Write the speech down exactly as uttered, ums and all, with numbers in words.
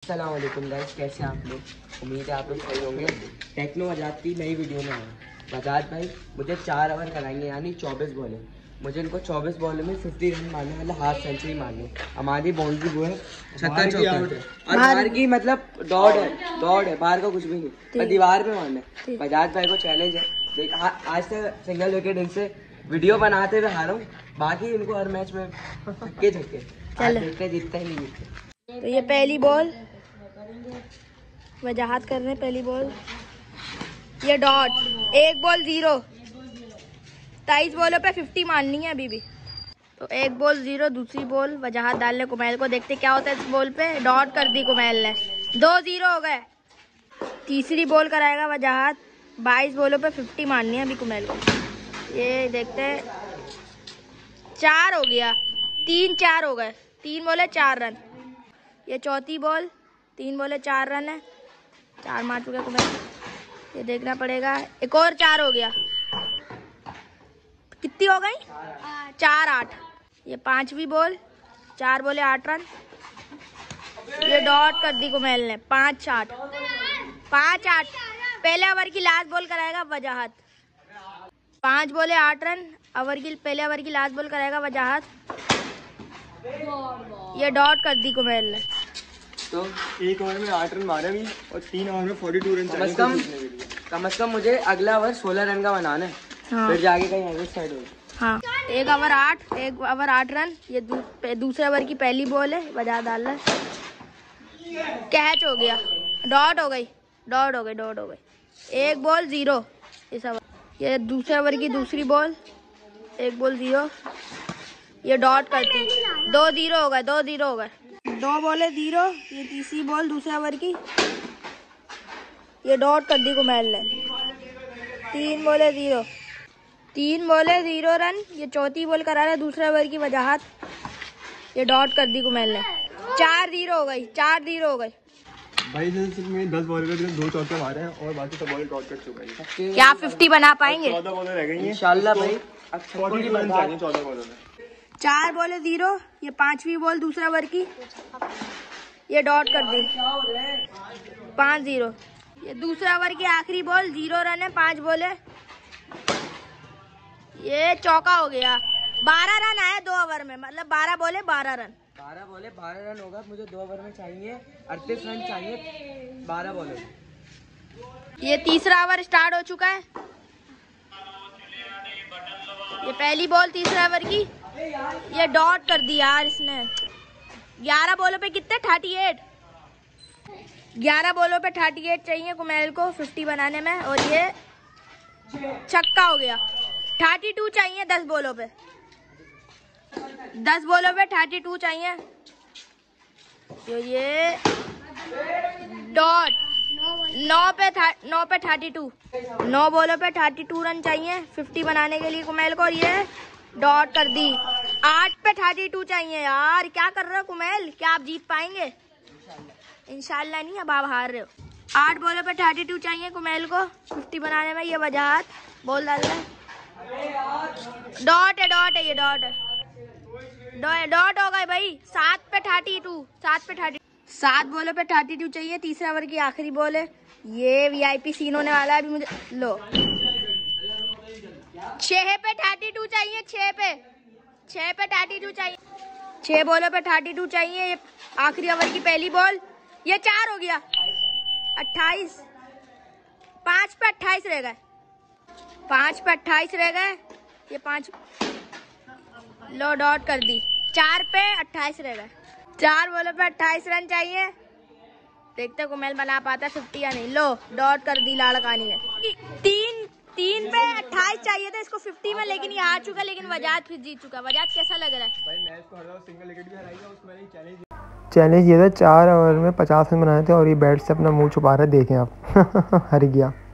अस्सलाम वालेकुम गाइस, कैसे हैं आप लोग? उम्मीद है आप लोग सही होंगे। टेक्नो वजाद की नई वीडियो में आए। वजाद भाई मुझे चार ओवर कराएंगे, यानी चौबीस बॉलें। मुझे इनको चौबीस बॉलों में फिफ्टी रन मारने, मतलब हाफ सेंचुरी मारनी। हमारी बाउंड्री वो है छक्का चौका, और बाहर की मतलब दौड़ है, दौड़ है, बाहर का कुछ भी नहीं, पर दीवार पे मारना है। वजाद भाई को चैलेंज है। देख आज तक सिंगल विकेट इनसे वीडियो बनाते हुए हारा हूँ, बाकी इनको हर मैच में छक्के छक्के देखते जीतते ही नहीं जीतते। तो ये पहली बॉल वजाहत कर रहे हैं, पहली बॉल ये डॉट, एक बॉल जीरो, तेईस बॉलों पे फिफ्टी मारनी है अभी भी। तो एक बॉल जीरो, दूसरी बॉल वजाहत डालने कुमैल को, देखते क्या होता है इस बॉल पे। डॉट कर दी कुमैल ने, दो जीरो हो गए। तीसरी बॉल कराएगा वजाहत, बाईस बॉलों पे फिफ्टी मारनी है अभी कुमैल को। ये देखते हैं, चार हो गया, तीन चार हो गए, तीन बॉले चार रन। ये चौथी बॉल, तीन बॉले चार रन है, चार मार चुके कुमैल। ये देखना पड़ेगा, एक और चार हो गया, कितनी हो गई? चार आठ। ये पांचवी बॉल, चार बोले आठ रन। ये डॉट कर दी कुमैल ने, पाँच आठ, पाँच आठ। पहले ओवर की लास्ट बॉल कराएगा वजाहत, पांच बोले आठ रन। ओवर की पहले ओवर की लास्ट बॉल कराएगा वजाहत, ये डॉट कर दी कुमैल ने। तो एक ओवर में आठ रन मारे भी, और तीन ओवर में फोर्टी टू रन कम से कम कम से कम मुझे अगला ओवर सोलह रन का बनाना है। हाँ। फिर जाके कहीं एवरेज साइड हो। हाँ, एक ओवर आठ, एक ओवर आठ रन। ये दू, दूसरे ओवर की पहली बॉल है, वजाहत डाल रहा है, कैच हो गया, डॉट हो गई, डॉट हो गई, डॉट हो गई। एक बॉल जीरो इस ओवर। ये दूसरे ओवर की दूसरी बॉल, एक बॉल जीरो, ये डॉट करती, दो जीरो हो गए, दो जीरो हो गए, दो बॉले जीरो। ये तीसरी बॉल दूसरे ओवर की, ये डॉट कर दी कुमैल ने, तीन बॉले जीरो, तीन बॉले जीरो रन। ये चौथी बॉल करा रहा है दूसरे ओवर की वजाहत, ये डॉट कर दी कुमैल ने, चार जीरो हो गई, चार जीरो हो गई। भाई में दस बॉल में दो चौके मारे हैं और बाकी सब बॉल डॉट कर चुका है। क्या फिफ्टी बना पाएंगे? चौदह बॉलें रह गई हैं इंशाल्लाह भाई। फोर्टी टू रन चाहिए चौदह बॉलों में। चार बॉले जीरो। ये पांचवी बॉल दूसरा ओवर की, ये डॉट कर दी, पाँच जीरो। ये दूसरा ओवर की आखिरी बॉल, जीरो रन है, पांच बॉले, ये चौका हो गया। बारह रन आए दो ओवर में, मतलब बारह बॉले बारह रन, बारह बॉले बारह रन होगा। मुझे दो ओवर में चाहिए अड़तीस रन चाहिए बारह बॉलों में। ये तीसरा ओवर स्टार्ट हो चुका है। ये पहली बॉल तीसरा ओवर की, ये डॉट कर दी यार इसने। ग्यारह बॉलों पे कितने? Thirty eight. ग्यारह बॉलों पे थर्टी एट चाहिए कुमैल को फिफ्टी बनाने में, और ये छक्का हो गया। थर्टी टू चाहिए दस बॉलों पे, दस बॉलों पे थर्टी टू चाहिए। तो ये डॉट, नौ पे नौ पे थर्टी टू, नौ बॉलों पे थर्टी टू रन चाहिए फिफ्टी बनाने के लिए कुमैल को, और ये डॉट कर दी। आठ पे थर्टी टू चाहिए यार, क्या कर रहे हो कुमैल? क्या आप जीत पाएंगे? इंशाल्लाह नहीं, अब आप हार रहे हो। आठ बॉलों पे थर्टी टू चाहिए कुमैल को फिफ्टी बनाने में। ये वजाहत बॉल डाल रहा है, डॉट है, डॉट है, ये डॉट है, डॉट हो गए भाई। सात पे थर्टी टू, सात पे थर्टी, सात बॉलों पे थर्टी टू चाहिए। तीसरा ओवर की आखिरी बॉल है, ये वीआईपी सीन होने वाला है अभी मुझे। लो, छह पे थर्टी टू चाहिए, छह पे छह पे थर्टी टू चाहिए, छह बॉलों पे थर्टी टू चाहिए। ये आखिरी ओवर की पहली बॉल, ये चार हो गया, अट्ठाईस, पांच पे अट्ठाईस रह गए, पांच पे अट्ठाईस रह गए। ये पांच, लो डॉट कर दी, चार पे अट्ठाईस रह गए। चार बॉलों पे अट्ठाईस रन चाहिए, देखते कुमैल बना पाता है फिफ्टी या नहीं। लो डॉट कर दी लाड़कानी ने। तीन तीन पे अट्ठाईस चाहिए था इसको फिफ्टी में, लेकिन ये आ चुका, लेकिन वजाहत फिर जीत चुका। वजाहत कैसा लग रहा है? भाई मैच को हरा, सिंगल विकेट भी हराई है, उसमें ही चैलेंज चैलेंज ये था, चार ओवर में पचास रन बनाए थे, और ये बैट से अपना मुंह छुपा रहा है, देखें आप। हार गया।